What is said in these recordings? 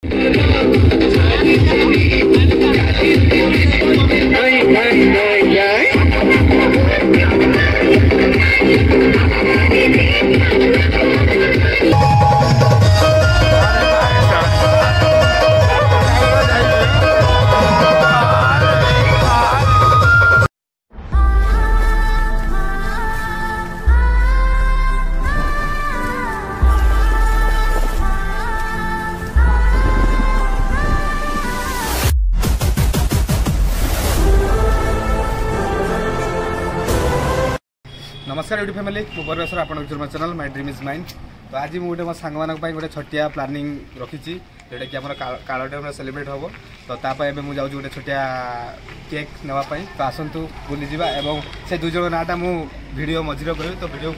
नमस्कार YouTube family मो परमेश्वर आप channel my dream is mine. तो आज मुझे मो सांग मानी गोटे छोटिया प्लानिंग रखी जोटा कि आम कालटे सेलिब्रेट हम। तो तापाई मुझे जाऊँ गोटे छोटिया केक नापी। तो आसतु बुली जावा एवं से दुई जन नाटा मु वीडियो मझीरे करी। तो वीडियो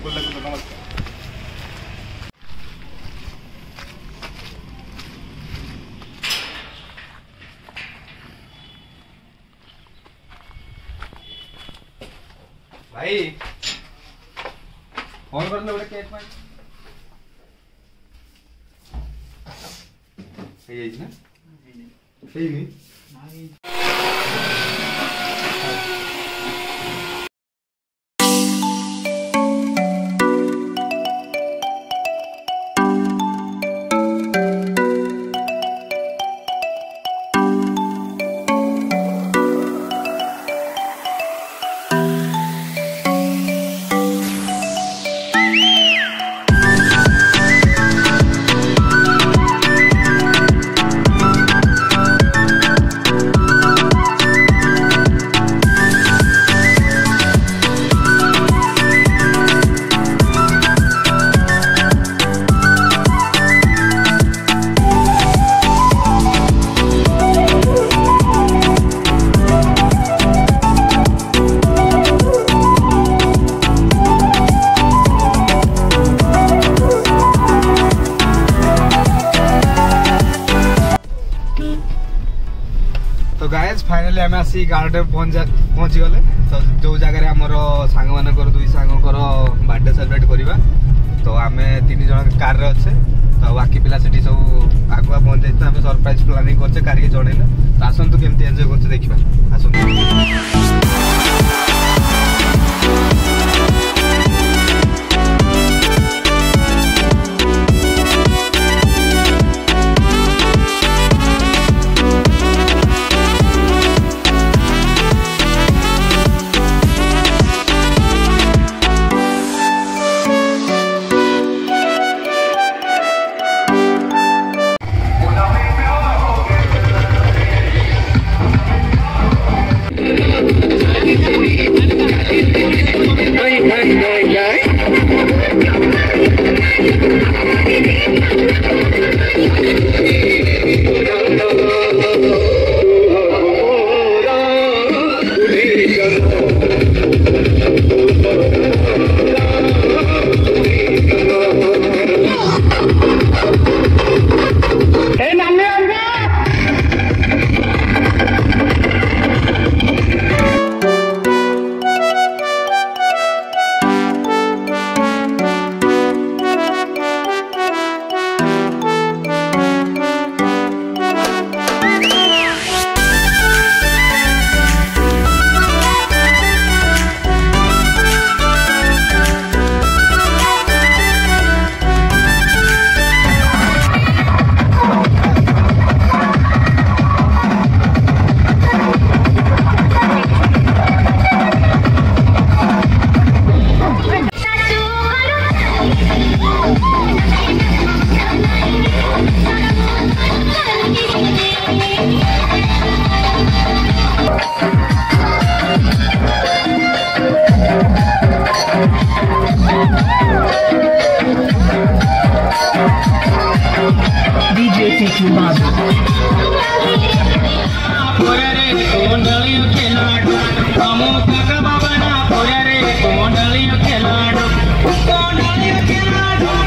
भाई फोन कर लो केक में सही है ना सही नहीं फाइनली आम आसी गार्डन पहुँची गले। तो जो जगह आमर सांग मान दुई सांगर बर्थडे सेलिब्रेट करवा। तो आम तीन जन कार रे अच्छे। तो बाकी पिला से सब आगुआ पहुँच जाए। आम सरप्राइज प्लानिंग करचे कार के जन। तो आसतु केमती एंजॉय करते देखा आसतु। Come on,